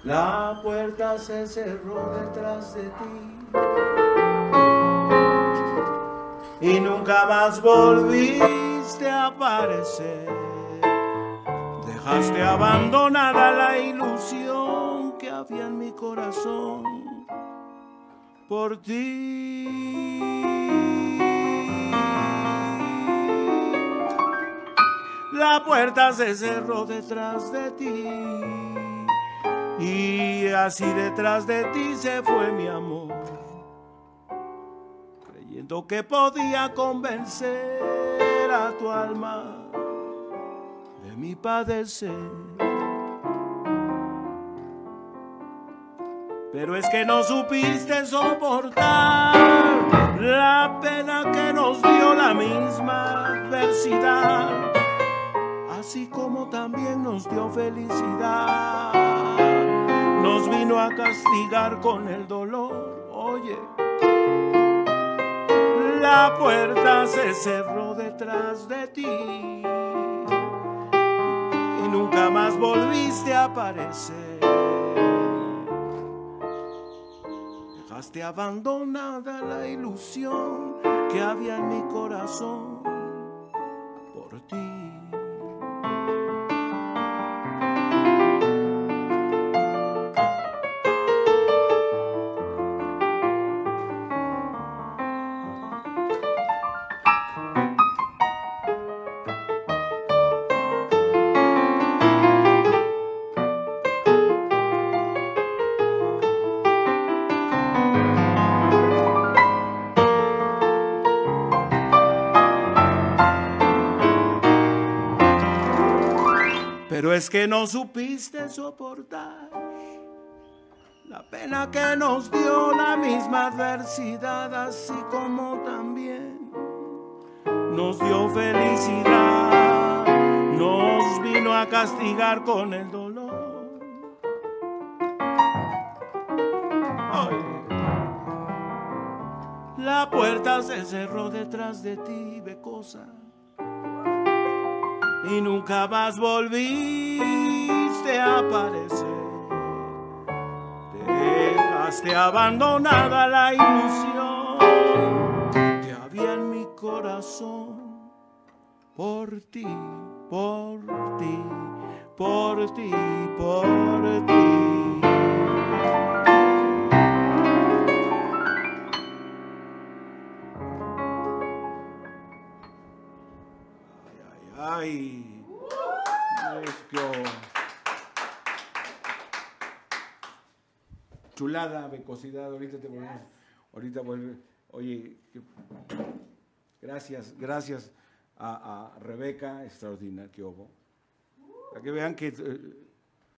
La puerta se cerró detrás de ti y nunca más volviste a aparecer. Dejaste abandonada la ilusión que había en mi corazón por ti. La puerta se cerró detrás de ti y así detrás de ti se fue mi amor, creyendo que podía convencer a tu alma de mi padecer. Pero es que no supiste soportar la pena que nos dio la misma adversidad, así como también nos dio felicidad. Nos vino a castigar con el dolor. Oye, la puerta se cerró detrás de ti y nunca más volviste a aparecer. Dejaste abandonada la ilusión que había en mi corazón por ti. Pero es que no supiste soportar la pena que nos dio la misma adversidad, así como también nos dio felicidad. Nos vino a castigar con el dolor. Ay. La puerta se cerró detrás de ti, Becosa, y nunca más volviste a aparecer. Dejaste abandonada la ilusión que había en mi corazón por ti, por ti, por ti, por ti. Ay, chulada, Becosidad, ahorita te volvemos, ahorita vuelve. Oye, gracias a Rebeca, extraordinaria, que hubo. Para que vean que